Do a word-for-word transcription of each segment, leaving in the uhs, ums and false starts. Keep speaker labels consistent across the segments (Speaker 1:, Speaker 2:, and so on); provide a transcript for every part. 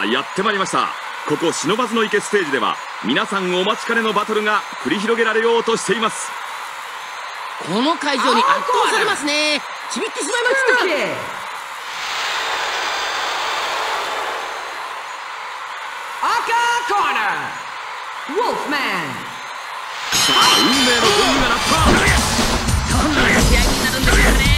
Speaker 1: やってまいりました。ここ不忍池ステージでは皆さんお待ちかねのバトルが繰り広げられようとしています。
Speaker 2: この会場に圧倒されますね。ちびってしまいました。
Speaker 3: 赤コーナーウォルフマン。
Speaker 1: さあ運命のゴングが鳴った。
Speaker 2: どんな試合になるんでしょうかね。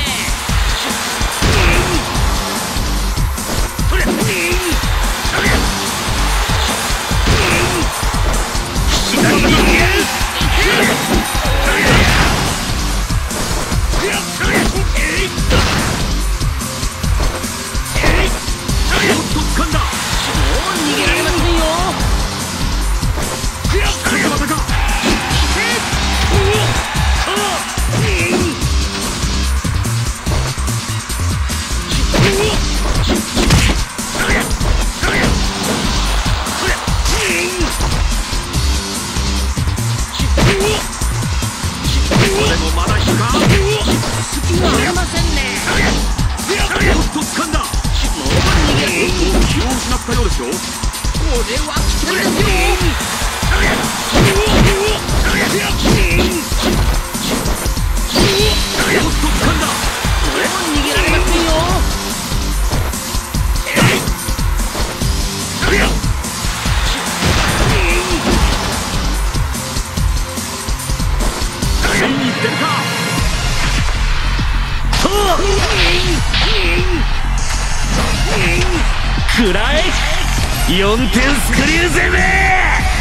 Speaker 4: くらえよんてんスクリュー攻め。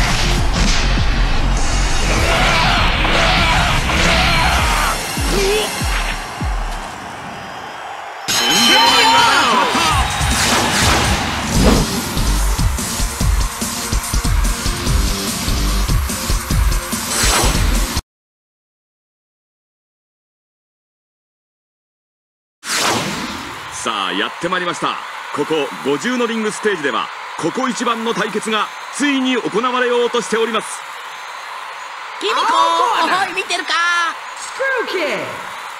Speaker 1: さあやってまいりました。ここごじゅうのリングステージではここ一番の対決がついに行われようとしております。
Speaker 2: キミコおい見てるか。
Speaker 3: スクリューキック。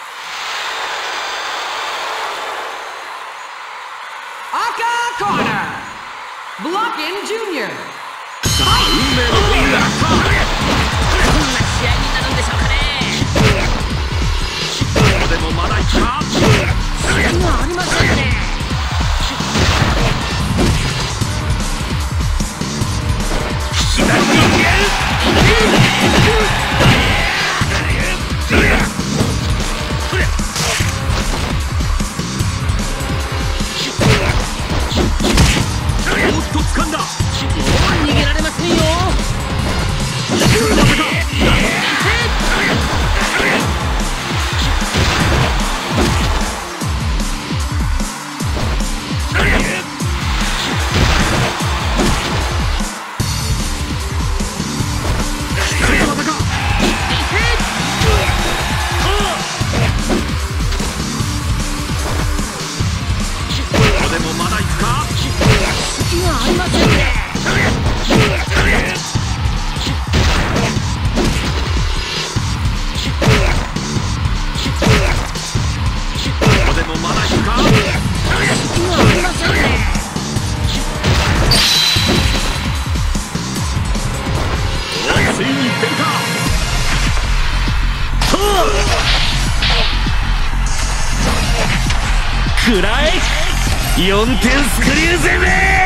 Speaker 3: 赤コーナーブロッキンジュニア。さ
Speaker 1: あ運命のゴングが鳴った。
Speaker 2: どんな試合になるんでしょうかね。
Speaker 1: これでもまだいくか。
Speaker 2: 隙がありませんね。
Speaker 1: おっと掴んだ。
Speaker 2: 逃げられませんよ。
Speaker 4: くらえよんてんスクリュー攻め。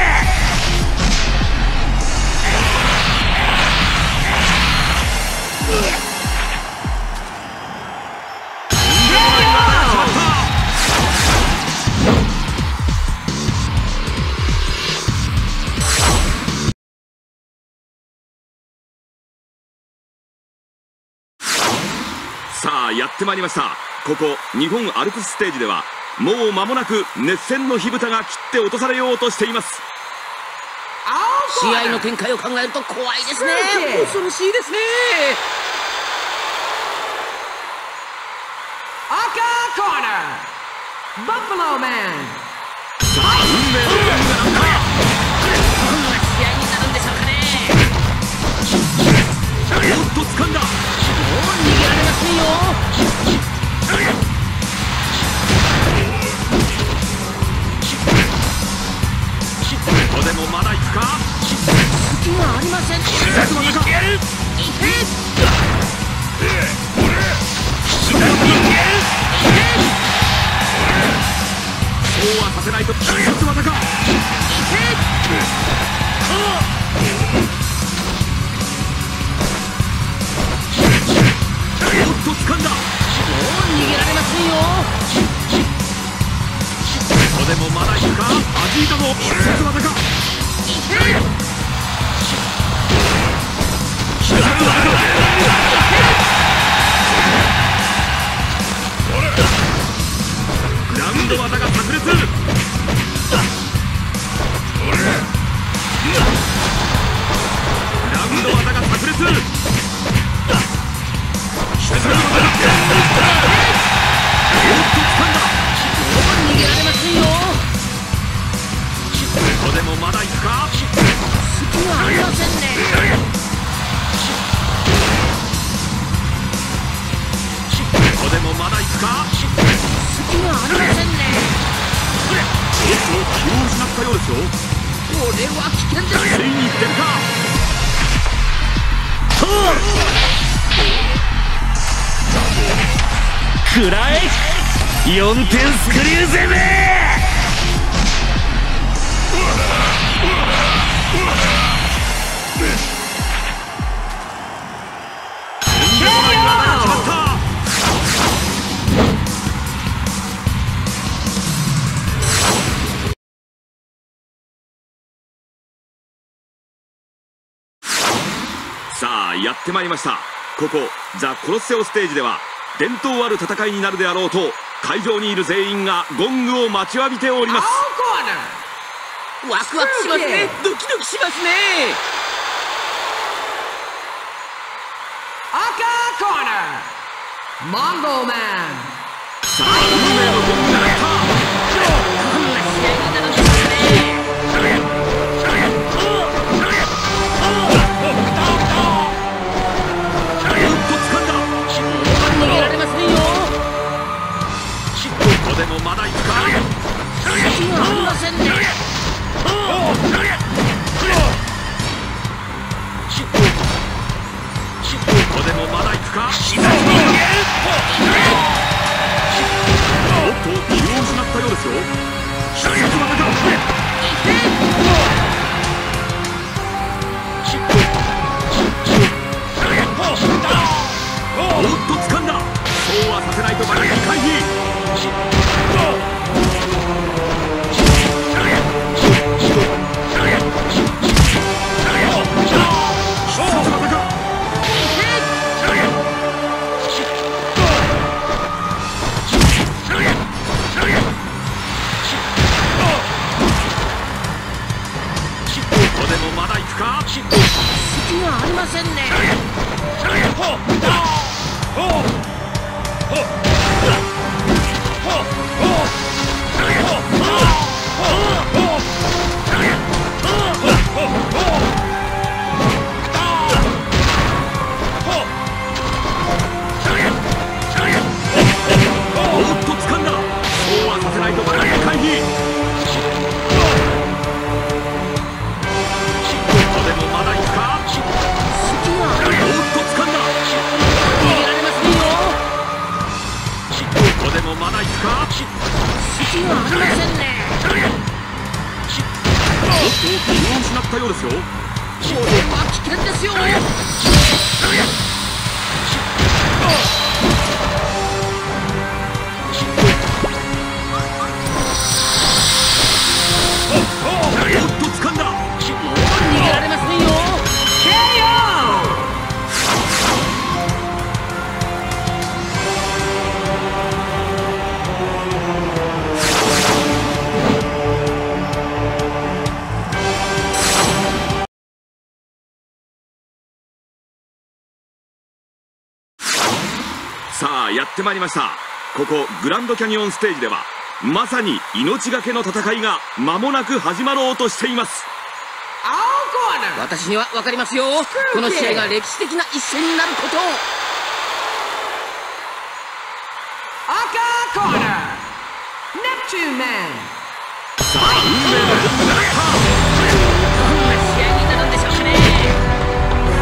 Speaker 1: さあやってまいりました。ここ日本アルプスステージではもう間もなく熱戦の火蓋が切って落とされようとしています。
Speaker 2: 試合の展開を考えると怖いですね。恐ろしいですね。
Speaker 3: 赤コーナーバッファローマン。
Speaker 1: さあ運命のゴングが鳴った。
Speaker 2: どんな試合になるんでしょうかね。
Speaker 1: おっと掴んだ。
Speaker 2: もう逃げられませんよ。
Speaker 1: ここでもまだいくそうはさせないと必殺技か。おっと掴んだ。も
Speaker 2: う逃げられませんよ。
Speaker 1: ここでもまだいくか。弾いたぞ。必殺技か。必殺技か。グラウンド技が炸裂。グラウンド技が炸裂。必殺技だ。おっと掴んだ。
Speaker 2: もう逃げられませんよ。
Speaker 1: ここでもまだいくか。
Speaker 2: 隙がありませんね。
Speaker 1: ここでもまだいくか。
Speaker 2: 隙がありませんね。
Speaker 1: おっと気を失ったようですよ。
Speaker 2: これは危険です。
Speaker 1: ついに出るか。
Speaker 4: くらえよんてんスクリュー攻め。
Speaker 1: さあやってまいりました。ここザ・コロッセオステージでは伝統ある戦いになるであろうと会場にいる全員がゴングを待ちわびております。
Speaker 2: ワクワクしますね。ドキドキしますね。
Speaker 3: 赤コーナーモンゴーマン。
Speaker 1: さあ運命のゴングが鳴った。
Speaker 2: こんな試合になるんですね。逃げられませんよ。
Speaker 1: ここでもまだいくか。
Speaker 2: 隙がありませんね。
Speaker 1: ここでもまだいくか。おっと気を失ったようですよ。必殺技か。おっと掴んだ。そうはさせないとバランス回避。必殺技か。ここでもまだいくか。
Speaker 2: 隙がありませんね。
Speaker 1: おっと掴んだ。そうはさせないとバランス回避。ここでもまだいくか。
Speaker 2: 隙があり
Speaker 1: おっと掴んだ。
Speaker 2: 逃げられませんよ。
Speaker 1: ここでもまだいくか。
Speaker 2: 隙がありませんね。
Speaker 1: おっと気を失ったようですよ。
Speaker 2: これは危険ですよ。
Speaker 1: おっと掴んだ。
Speaker 2: もう逃げられませんよ。
Speaker 1: さあやってまいりました。ここグランドキャニオンステージではまさに命がけの戦いが間もなく始まろうとしています。
Speaker 2: 私には分かりますよ。この試合が歴史的な一戦になることを。
Speaker 3: 赤コーナーネプチューンマン。
Speaker 1: さあ運命のゴングが鳴った。
Speaker 2: どんな試合になるんでしょうかね。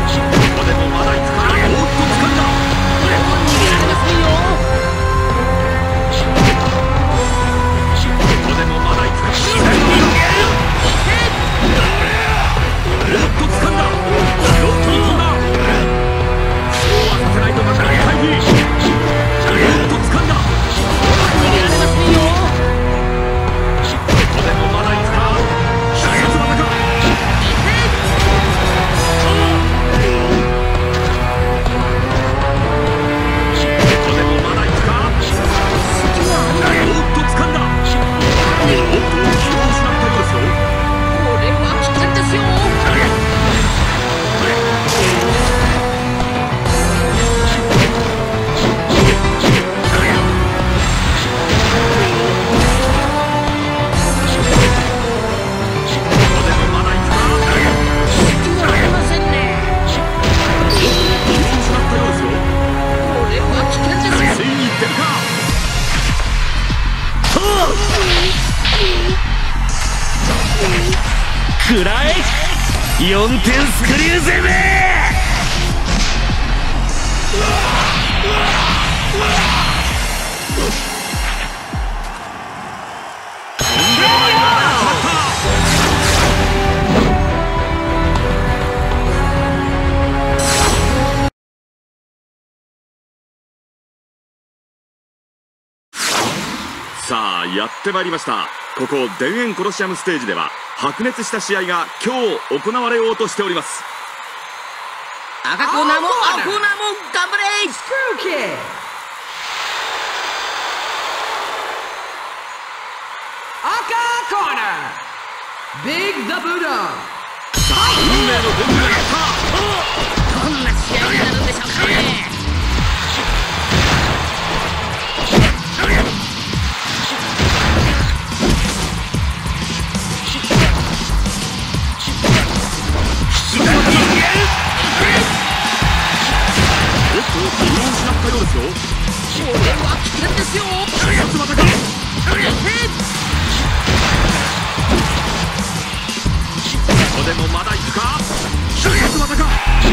Speaker 4: よんてんスクリュー攻め。
Speaker 1: さあやってまいりました。ここ田園コロシアムステージでは白熱した試合が今日行われようとしております。
Speaker 2: 赤コーナーも青コーナーも頑張れ。
Speaker 3: Screw kick. 赤コーナー Big the Buddha.
Speaker 1: さあ運命のゴングが鳴った。
Speaker 2: どんな試合になるんでしょうかね。
Speaker 1: おっと気を失ったようですよ。
Speaker 2: これは危険ですよ。
Speaker 1: 一発技か。ここでもまだいくか。一発技か。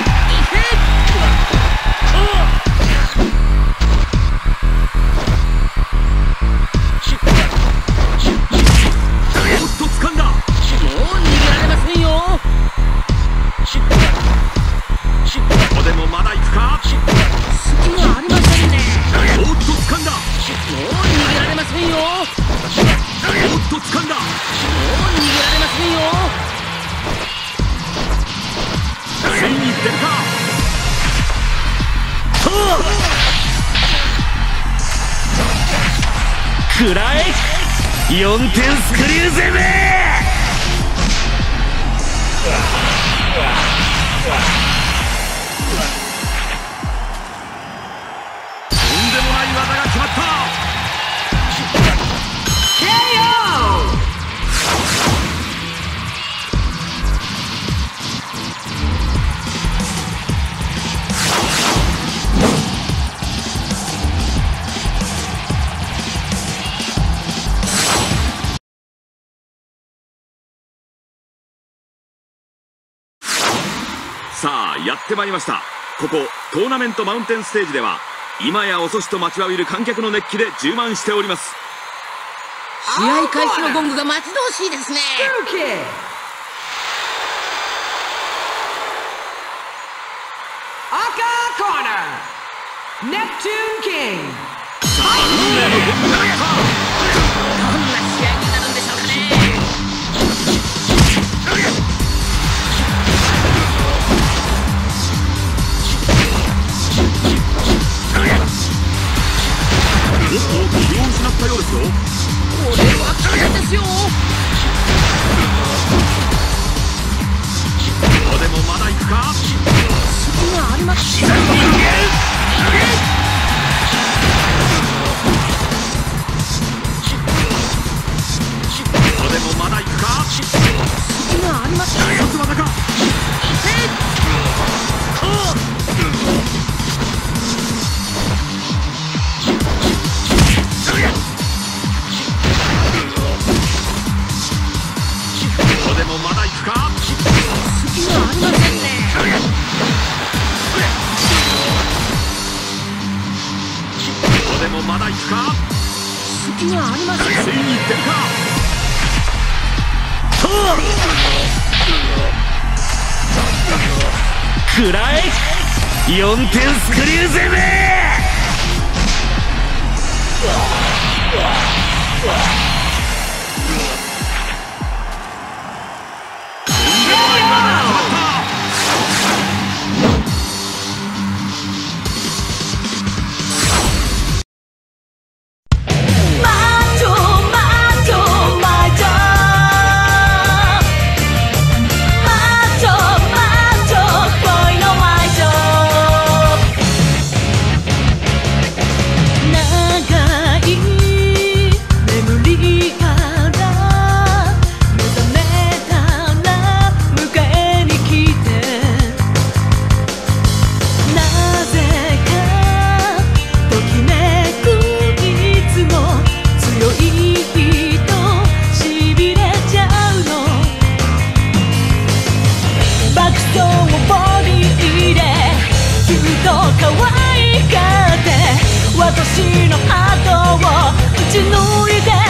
Speaker 1: おっと掴んだ。
Speaker 2: もう逃げられませんよ。
Speaker 1: ここでもまだいくか。
Speaker 2: 隙がありませんね。
Speaker 1: おっと掴んだ。
Speaker 2: もう逃げられませんよ。もう
Speaker 1: おっと掴んだ。
Speaker 2: 逃げられませんよ。
Speaker 1: ついに出るか。
Speaker 4: くらえよんてんスクリュー攻め。
Speaker 1: とんでもない技が決まった。
Speaker 3: ケーオー.
Speaker 1: さあやってまいりました。ここトーナメントマウンテンステージでは今や遅しと待ちわびる観客の熱気で充満しております。
Speaker 2: 試合開始のゴングが待ち遠しいですね。
Speaker 3: Screw kick. 赤コーナー Neptune King.
Speaker 1: さあ運命のゴングが鳴った。
Speaker 2: どんな試合になるんでしょうかね。
Speaker 1: おっと気を失ったようですよ。
Speaker 2: これは危険ですよ。
Speaker 1: ここでもまだいくか。
Speaker 2: 隙があります。
Speaker 1: ここでもまだいくか。
Speaker 2: 隙があります。
Speaker 1: 一発技か。ここでもまだいくか。
Speaker 2: 隙がありませんね。
Speaker 1: ここでもまだいくか。
Speaker 2: 隙がありません。
Speaker 1: ついに出るか。
Speaker 4: くらえよんてんスクリュー攻め。
Speaker 5: 「 可愛がって私の後を打ち抜いて